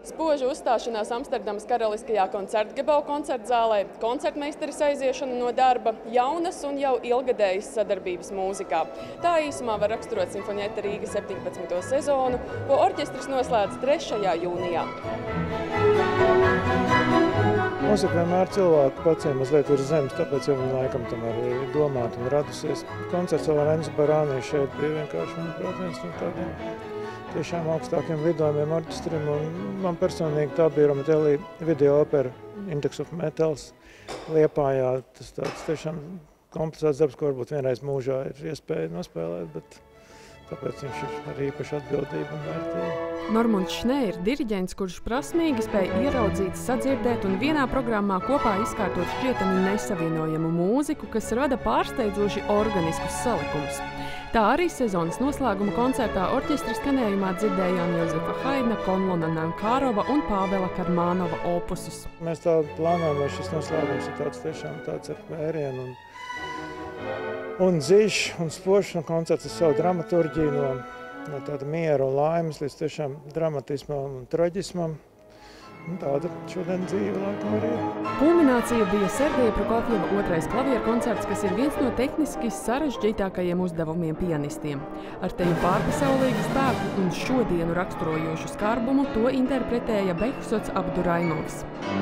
Spoža uzstāšanās Amsterdamas Karaliskajā koncertgebau koncertzālē, koncertmeisteris aiziešana no darba, jaunas un jau ilgadējas sadarbības mūzikā. Tā īsumā var raksturot Sinfonietta Rīga 17. sezonu, ko orķestris noslēdz 3. jūnijā. Mūzika vienmēr cilvēku paciem mazliet virs zemes, tāpēc jau viņa laikam tam arī domāta un radusies. Koncerts ar Renzo Barāni šeit bija vienkārši, manuprāt, viens no tādiem tiešām augstākiem lidojumiem orķestrim. Man personīgi tā bija Romatelli video opera Index of Metals Liepājā. Tas tāds tiešām komplicēts darbs, ko varbūt vienreiz mūžā ir iespēja nospēlēt, bet tāpēc viņš ir ar īpašu atbildību un vērtību. Normunds Šnē ir diriģents, kurš prasmīgi spēja ieraudzīt, sadzirdēt un vienā programmā kopā izkārtot šķietami nesavienojamu mūziku, kas rada pārsteidzoši organiskus salikumus. Tā arī sezonas noslēguma koncertā orķestra skanējumā dzirdējām Jozefa Haidna, Konlona Nankārova un Pāvela Karmānova opusus. Mēs tā plānojam, lai šis noslēgums ir tiešām tāds ar vērienu un dziļš un spožs, un koncerts ar savu dramaturģiju no tāda miera un laimes līdz tiešām dramatismam un traģismam. Un tāda šodien dzīve laikam arī ir. Kulminācija bija Sergeja Prokofjeva 2. klavieru koncerts, kas ir viens no tehniski sarežģītākajiem uzdevumiem pianistiem. Ar teju pārpasaulīgu spēku un šodienu raksturojošu skarbumu to interpretēja Behzods Abduraimovs.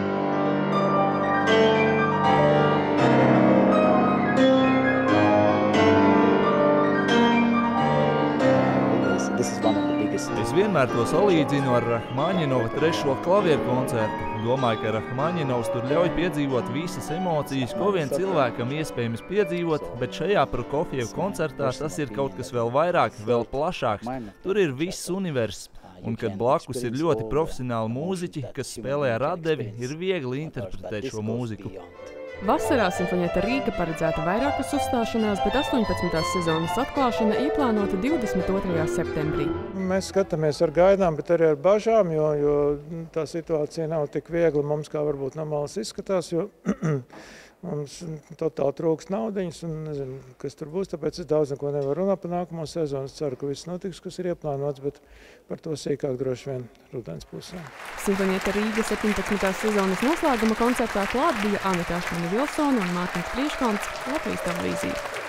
Es vienmēr to salīdzinu ar Rahmaņinova 3. klavieru koncertu. Domāju, ka Rahmaņinovs tur ļauj piedzīvot visas emocijas, ko vien cilvēkam iespējams piedzīvot, bet šajā Prokofjeva koncertā tas ir kaut kas vēl vairāk, vēl plašāks. Tur ir viss universs. Un kad blakus ir ļoti profesionāli mūziķi, kas spēlē ar atdevi, ir viegli interpretēt šo mūziku. Vasarā Sinfonietta Rīga paredzēta vairākas uzstāšanās, bet 18. sezonas atklāšana ieplānota 22. septembrī. Mēs skatāmies ar gaidām, bet arī ar bažām, jo tā situācija nav tik viegla mums, kā varbūt no malas izskatās, jo mums totāli trūkst naudiņas un nezinu, kas tur būs, tāpēc es daudz neko nevaru runāt par nākamo sezonu. Es ceru, ka viss notiks, kas ir ieplānots, bet par to sīkāk droši vien rudens pusē. Sinfonietta Rīga 17. sezonas noslēguma koncertā klāt bija Anita Ašmane Vilsone un Mārtiņš Prieškalns, Latvijas televīzija.